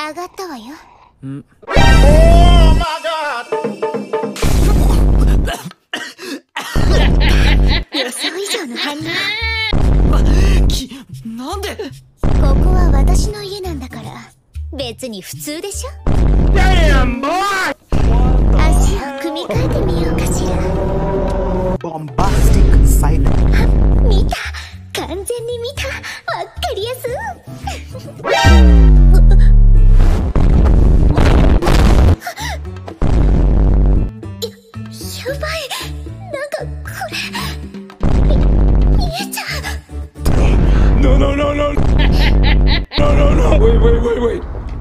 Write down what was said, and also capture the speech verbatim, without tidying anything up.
上がったわよ。 ん。 予想以上の反応。 き、なんで？ ここは私の家なんだから、別に普通でしょ。足を組み替えてみようかしら。 Bombastic silence。 あ、見た。完全に見た。わかりやす。や、やばい。なんかこれみ見えちゃう。 No no no no no no no wait wait wait wait